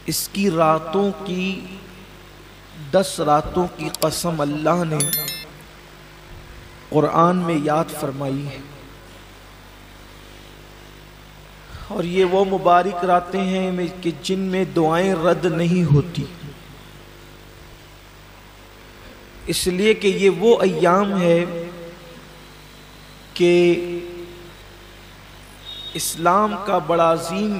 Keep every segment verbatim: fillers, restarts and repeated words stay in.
اس کی راتوں کی دس راتوں کی قسم اللہ نے قرآن میں یاد فرمائی ہے، اور یہ وہ مبارک راتیں ہیں کہ جن میں دعائیں رد نہیں ہوتی، اس لیے کہ یہ وہ ایام ہے کہ اسلام کا بڑا عظیم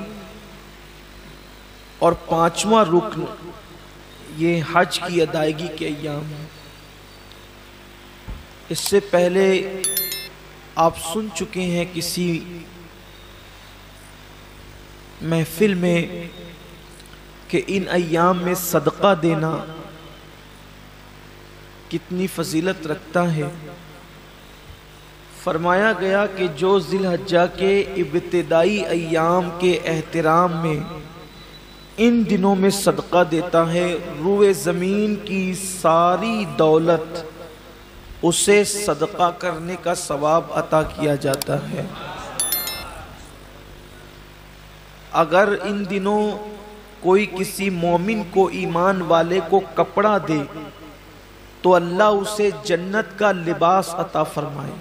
اور پانچواں رکن یہ حج کی ادائیگی کے ایام ہیں۔ اس سے پہلے آپ سن چکے ہیں کسی محفل میں کہ ان ایام میں صدقہ دینا کتنی فضیلت رکھتا ہے۔ فرمایا گیا کہ جو ذی الحجہ کے ابتدائی ایام کے احترام میں ان دنوں میں صدقہ دیتا ہے، روئے زمین کی ساری دولت اسے صدقہ کرنے کا ثواب عطا کیا جاتا ہے۔ اگر ان دنوں کوئی کسی مومن کو، ایمان والے کو کپڑا دے تو اللہ اسے جنت کا لباس عطا فرمائے۔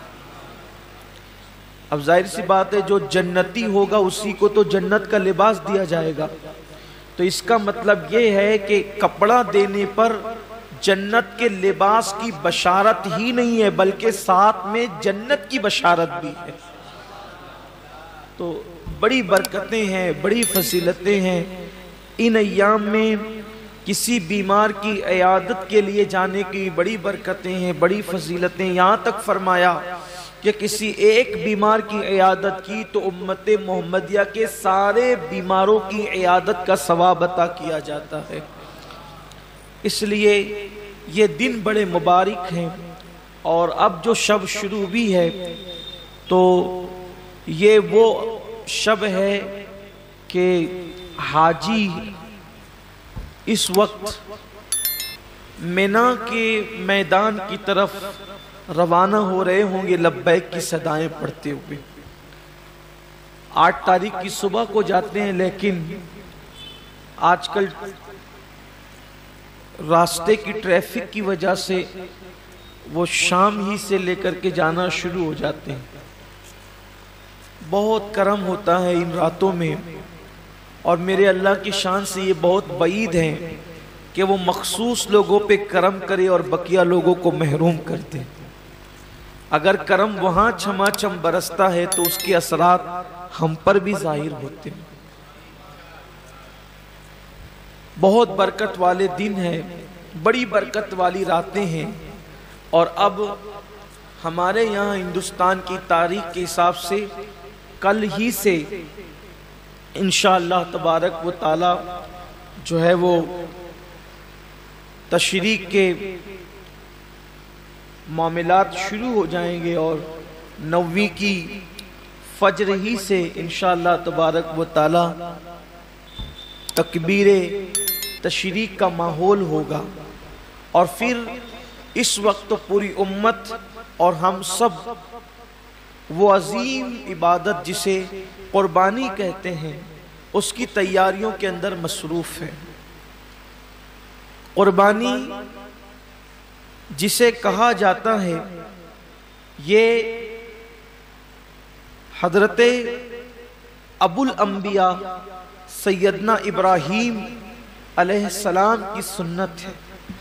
اب ظاہر سی بات ہے جو جنتی ہوگا اسی کو تو جنت کا لباس دیا جائے گا، تو اس کا مطلب یہ ہے کہ کپڑا دینے پر جنت کے لباس کی بشارت ہی نہیں ہے بلکہ ساتھ میں جنت کی بشارت بھی ہے۔ تو بڑی برکتیں ہیں، بڑی فضیلتیں ہیں ان ایام میں۔ کسی بیمار کی عیادت کے لیے جانے کی بڑی برکتیں ہیں، بڑی فضیلتیں۔ یہاں تک فرمایا کہ کسی ایک بیمار کی عیادت کی تو امت محمدیہ کے سارے بیماروں کی عیادت کا ثواب عطا کیا جاتا ہے۔ اس لیے یہ دن بڑے مبارک ہیں، اور اب جو شب شروع بھی ہے تو یہ وہ شب ہے کہ حاجی اس وقت مینا کے میدان کی طرف روانہ ہو رہے ہوں گے لبیک کی صدائیں پڑھتے ہوئے۔ آٹھ تاریخ کی صبح کو جاتے ہیں، لیکن آج کل راستے کی ٹریفک کی وجہ سے وہ شام ہی سے لے کر کے جانا شروع ہو جاتے ہیں۔ بہت کرم ہوتا ہے ان راتوں میں، اور میرے اللہ کی شان سے یہ بہت بعید ہے کہ وہ مخصوص لوگوں پہ کرم کرے اور بقیہ لوگوں کو محروم کر دے۔ اگر کرم وہاں چھما چھم برستا ہے تو اس کے اثرات ہم پر بھی ظاہر ہوتے ہیں۔ بہت برکت والے دن ہیں، بڑی برکت والی راتیں ہیں، اور اب ہمارے یہاں ہندوستان کی تاریخ کے حساب سے کل ہی سے انشاءاللہ تبارک و تعالی جو ہے وہ تشریق کے معاملات شروع ہو جائیں گے، اور نویں کی فجر ہی سے انشاءاللہ تبارک و تعالی تکبیر تشریق کا ماحول ہوگا، اور پھر اس وقت تو پوری امت اور ہم سب وہ عظیم عبادت جسے قربانی کہتے ہیں اس کی تیاریوں کے اندر مصروف ہے۔ قربانی جسے کہا جاتا ہے یہ حضرت ابو الانبیاء سیدنا ابراہیم علیہ السلام کی سنت ہے۔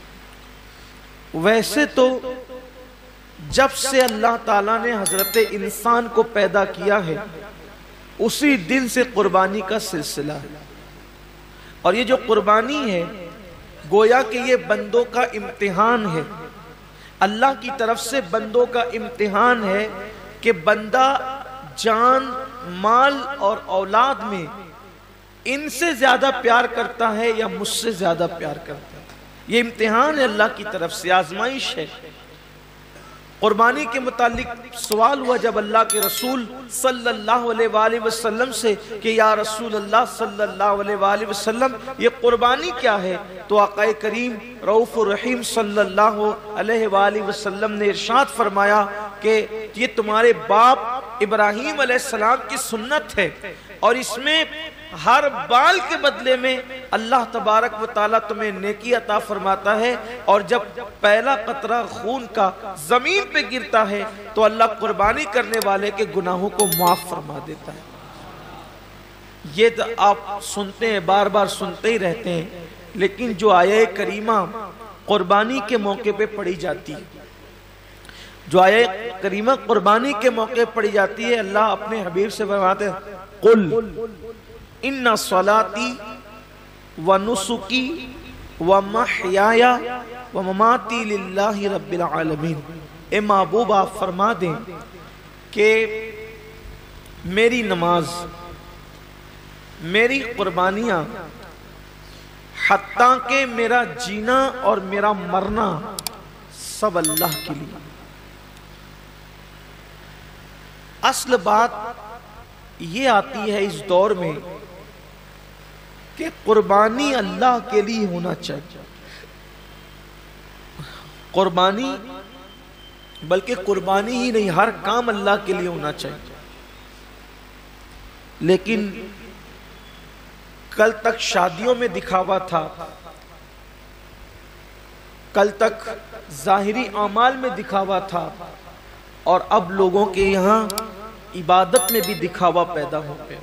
ویسے تو جب سے اللہ تعالیٰ نے حضرت انسان کو پیدا کیا ہے اسی دن سے قربانی کا سلسلہ ہے، اور یہ جو قربانی ہے گویا کہ یہ بندوں کا امتحان ہے، اللہ کی طرف سے بندوں کا امتحان ہے کہ بندہ جان، مال اور اولاد میں ان سے زیادہ پیار کرتا ہے یا مجھ سے زیادہ پیار کرتا ہے۔ یہ امتحان ہے اللہ کی طرف سے، آزمائش ہے۔ قربانی کے متعلق سوال ہوا جب اللہ کے رسول صلی اللہ علیہ وآلہ وسلم سے کہ یا رسول اللہ صلی اللہ علیہ وآلہ وسلم یہ قربانی کیا ہے، تو آقا کریم رؤوف الرحیم صلی اللہ علیہ وآلہ وسلم نے ارشاد فرمایا کہ یہ تمہارے باپ ابراہیم علیہ السلام کی سنت ہے، اور اس میں ہر بال کے بدلے میں اللہ تبارک و تعالیٰ تمہیں نیکی عطا فرماتا ہے، اور جب پہلا قطرہ خون کا زمین پہ گرتا ہے تو اللہ قربانی کرنے والے کے گناہوں کو معاف فرما دیتا ہے۔ یہ تو آپ سنتے ہیں، بار بار سنتے ہی رہتے ہیں، لیکن جو آیہ کریمہ قربانی کے موقع پہ پڑھی جاتی ہے، جو آیہ کریمہ قربانی کے موقع پڑھی جاتی ہے، اللہ اپنے حبیب سے فرماتے ہیں قل ان صلاتی ونسکی ومحیای ومماتی للہ رب العالمین۔ اے محبوب آپ فرما دیں کہ میری نماز، میری قربانیاں، حتیٰ کہ میرا جینا اور میرا مرنا سب اللہ کے لیے۔ اصل بات یہ آتی ہے اس دور میں کہ قربانی اللہ کے لیے ہونا چاہیے، قربانی بلکہ قربانی ہی نہیں، ہر کام اللہ کے لیے ہونا چاہیے۔ لیکن کل تک شادیوں میں دکھاوا تھا، کل تک ظاہری اعمال میں دکھاوا تھا، اور اب لوگوں کے یہاں عبادت میں بھی دکھاوا پیدا ہو گیا،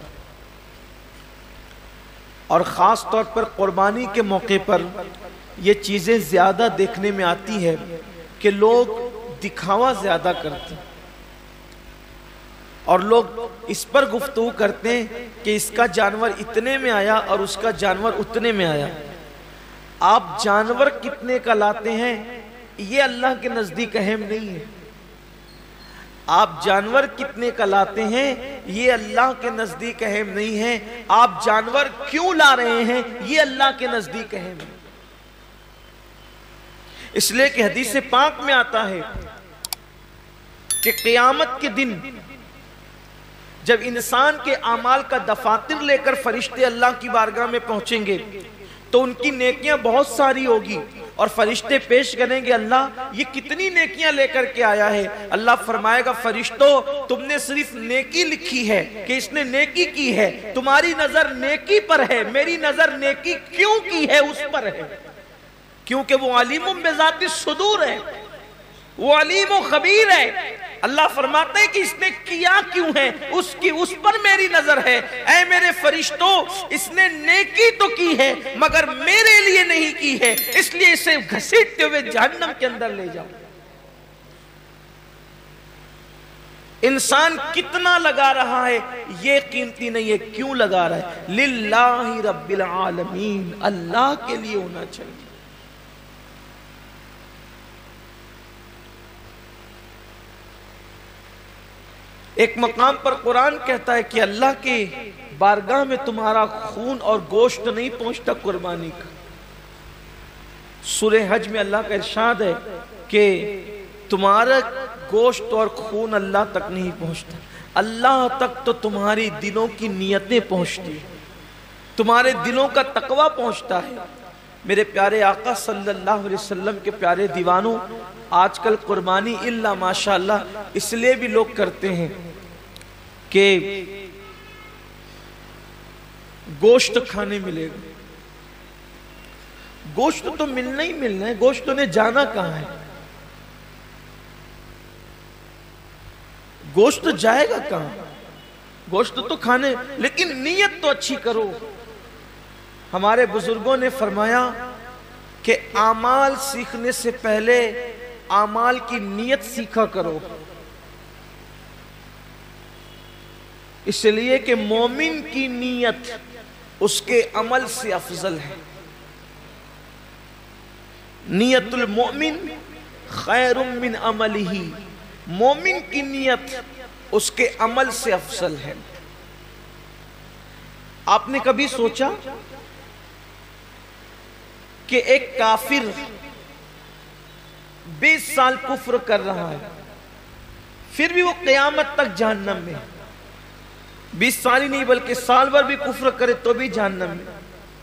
اور خاص طور پر قربانی کے موقع پر یہ چیزیں زیادہ دیکھنے میں آتی ہے کہ لوگ دکھاوا زیادہ کرتے ہیں، اور لوگ اس پر گفتگو کرتے ہیں کہ اس کا جانور اتنے میں آیا اور اس کا جانور اتنے میں آیا۔ آپ جانور کتنے کا لاتے ہیں یہ اللہ کے نزدیک اہم نہیں ہے، آپ جانور کتنے کا لاتے ہیں یہ اللہ کے نزدیک اہم نہیں ہے، آپ جانور کیوں لا رہے ہیں یہ اللہ کے نزدیک اہم ہے۔ اس لیے کہ حدیث پاک میں آتا ہے کہ قیامت کے دن جب انسان کے اعمال کا دفاتر لے کر فرشتے اللہ کی بارگاہ میں پہنچیں گے تو ان کی نیکیاں بہت ساری ہوگی، اور فرشتے پیش کریں گے اللہ یہ کتنی نیکیاں لے کر کے آیا ہے؟ اللہ فرمائے گا فرشتوں تم نے صرف نیکی لکھی ہے کہ اس نے نیکی کی ہے، تمہاری نظر نیکی پر ہے، میری نظر نیکی کیوں کی ہے اس پر ہے، کیونکہ وہ علیم بذات الصدور ہے، وہ علیم و خبیر ہے۔ اللہ فرماتے ہیں کہ اس نے کیا کیوں ہے، اس کی اس پر میری نظر ہے۔ اے میرے فرشتوں اس نے نیکی تو کی ہے مگر میرے لیے نہیں کی ہے، اس لیے اسے گھسیٹتے ہوئے جہنم کے اندر لے جاؤ۔ انسان کتنا لگا رہا ہے یہ قیمتی نہیں ہے، کیوں لگا رہا ہے؟ للہ رب العالمین، اللہ کے لیے ہونا چاہیے۔ ایک مقام پر قرآن کہتا ہے کہ اللہ کے بارگاہ میں تمہارا خون اور گوشت نہیں پہنچتا قربانی کا۔ سورہ حج میں اللہ کا ارشاد ہے کہ تمہارا گوشت اور خون اللہ تک نہیں پہنچتا، اللہ تک تو تمہاری دلوں کی نیتیں پہنچتی، تمہارے دلوں کا تقوی پہنچتا ہے۔ میرے پیارے آقا صلی اللہ علیہ وسلم کے پیارے دیوانوں، آج کل قربانی اللہ ماشاءاللہ اس لیے بھی لوگ کرتے ہیں کہ گوشت کھانے ملے گا۔ گوشت تو ملنا ہی ملنا ہے، گوشت نے جانا کہاں ہے؟ گوشت جائے گا کہاں؟ گوشت تو کھانے، لیکن نیت تو اچھی کرو۔ ہمارے بزرگوں نے فرمایا کہ اعمال سیکھنے سے پہلے اعمال کی نیت سیکھا کرو، اس لیے کہ مومن کی نیت اس کے عمل سے افضل ہے۔ نیت المؤمن خیر من عملہ، مومن کی نیت اس کے عمل سے افضل ہے۔ آپ نے کبھی سوچا کہ ایک کافر بیس سال کفر کر رہا ہے پھر بھی وہ قیامت تک جہنم میں، بیس سال ہی نہیں بلکہ سال بھر بھی کفر کرے تو بھی جہنم میں،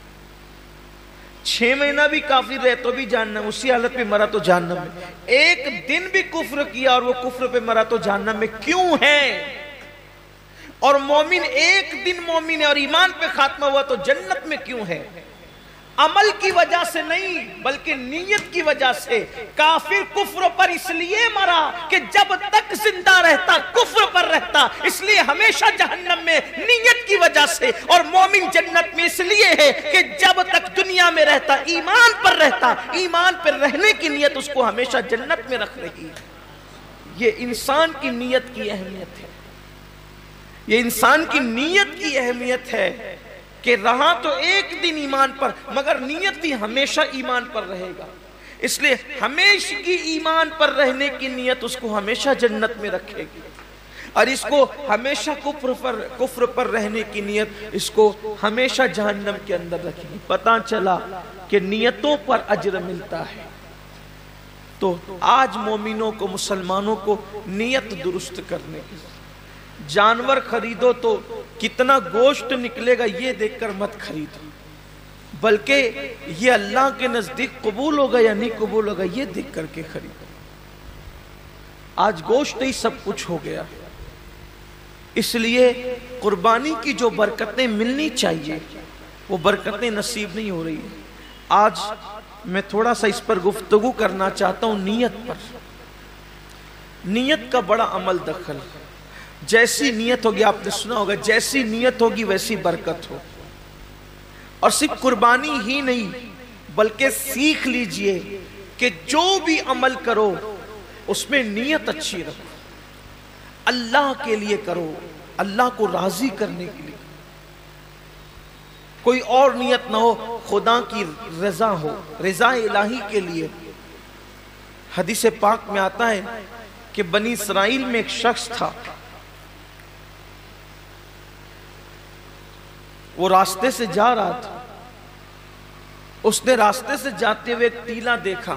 چھ مہینہ بھی کافر رہے تو بھی جہنم، اسی حالت پہ مرا تو جہنم میں، ایک دن بھی کفر کیا اور وہ کفر پہ مرا تو جہنم میں۔ کیوں ہے؟ اور مومن ایک دن مومن ہے اور ایمان پہ خاتمہ ہوا تو جنت میں کیوں ہے؟ عمل کی وجہ سے نہیں بلکہ نیت کی وجہ سے۔ کافر کفر پر اس لیے مرا کہ جب تک زندہ رہتا کفر پر رہتا، اس لیے ہمیشہ جہنم میں نیت کی وجہ سے، اور مومن جنت میں اس لیے ہے کہ جب تک دنیا میں رہتا ایمان پر رہتا، ایمان پر رہنے کی نیت اس کو ہمیشہ جنت میں رکھ رہی ہے۔ یہ انسان کی نیت کی اہمیت ہے، یہ انسان کی نیت کی اہمیت ہے کہ رہا تو ایک دن ایمان پر مگر نیت بھی ہمیشہ ایمان پر رہے گا، اس لیے ہمیشہ کی ایمان پر رہنے کی نیت اس کو ہمیشہ جنت میں رکھے گی، اور اس کو ہمیشہ کفر پر کفر پر رہنے کی نیت اس کو ہمیشہ جہنم کے اندر رکھے گی۔ پتہ چلا کہ نیتوں پر اجر ملتا ہے۔ تو آج مومنوں کو، مسلمانوں کو نیت درست کرنے کی، جانور خریدو تو کتنا گوشت نکلے گا یہ دیکھ کر مت خریدو، بلکہ یہ اللہ کے نزدیک قبول ہوگا یا نہیں قبول ہوگا یہ دیکھ کر کے خریدو۔ آج گوشت ہی سب کچھ ہو گیا، اس لیے قربانی کی جو برکتیں ملنی چاہیے وہ برکتیں نصیب نہیں ہو رہی ہیں۔ آج میں تھوڑا سا اس پر گفتگو کرنا چاہتا ہوں نیت پر۔ نیت کا بڑا عمل دخل، جیسی نیت ہوگی، آپ نے سنا ہوگا جیسی نیت ہوگی ویسی برکت ہو۔ اور صرف قربانی ہی نہیں بلکہ سیکھ لیجئے کہ جو بھی عمل کرو اس میں نیت اچھی رکھو، اللہ کے لیے کرو، اللہ کو راضی کرنے کے لیے، کوئی اور نیت نہ ہو، خدا کی رضا ہو، رضا الہی کے لیے۔ حدیث پاک میں آتا ہے کہ بنی اسرائیل میں ایک شخص تھا، وہ راستے سے جا رہا تھا، اس نے راستے سے جاتے ہوئے ایک ٹیلا دیکھا،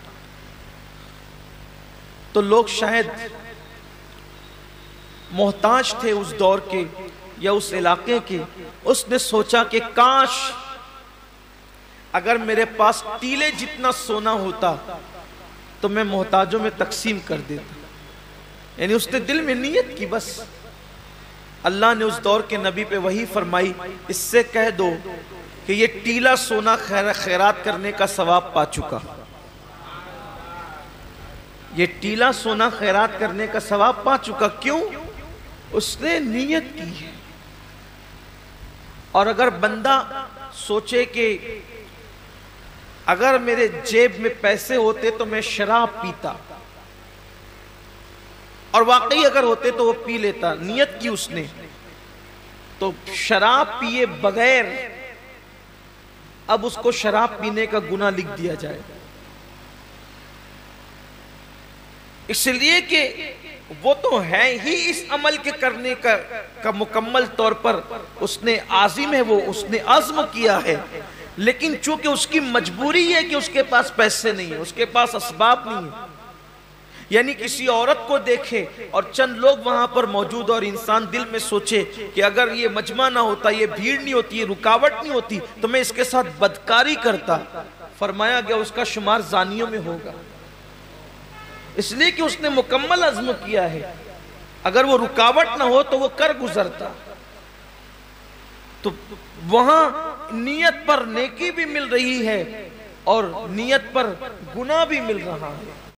تو لوگ شاید محتاج تھے اس دور کے یا اس علاقے کے، اس نے سوچا کہ کاش اگر میرے پاس ٹیلے جتنا سونا ہوتا تو میں محتاجوں میں تقسیم کر دیتا۔ یعنی اس نے دل میں نیت کی، بس اللہ نے اس دور کے نبی پہ وحی فرمائی، اس سے کہہ دو کہ یہ ٹیلا سونا خیرات کرنے کا ثواب پا چکا، یہ ٹیلا سونا خیرات کرنے کا ثواب پا چکا۔ کیوں؟ اس نے نیت کی ہے۔ اور اگر بندہ سوچے کہ اگر میرے جیب میں پیسے ہوتے تو میں شراب پیتا، اور واقعی اگر ہوتے تو وہ پی لیتا، نیت کی اس نے، تو شراب پیے بغیر اب اس کو شراب پینے کا گناہ لکھ دیا جائے، اس لیے کہ وہ تو ہے ہی اس عمل کے کرنے کا, کا مکمل طور پر اس نے عازم ہے، وہ اس نے عزم کیا ہے، لیکن چونکہ اس کی مجبوری ہے کہ اس کے پاس پیسے نہیں ہیں، اس کے پاس اسباب نہیں ہیں، یعنی کسی عورت کو دیکھے اور چند لوگ وہاں پر موجود اور انسان دل میں سوچے کہ اگر یہ مجمع نہ ہوتا، یہ بھیڑ نہیں ہوتی، یہ رکاوٹ نہیں ہوتی تو میں اس کے ساتھ بدکاری کرتا، فرمایا گیا اس کا شمار زانیوں میں ہوگا، اس لیے کہ اس نے مکمل عزم کیا ہے، اگر وہ رکاوٹ نہ ہو تو وہ کر گزرتا۔ تو وہاں نیت پر نیکی بھی مل رہی ہے اور نیت پر گناہ بھی مل رہا ہے۔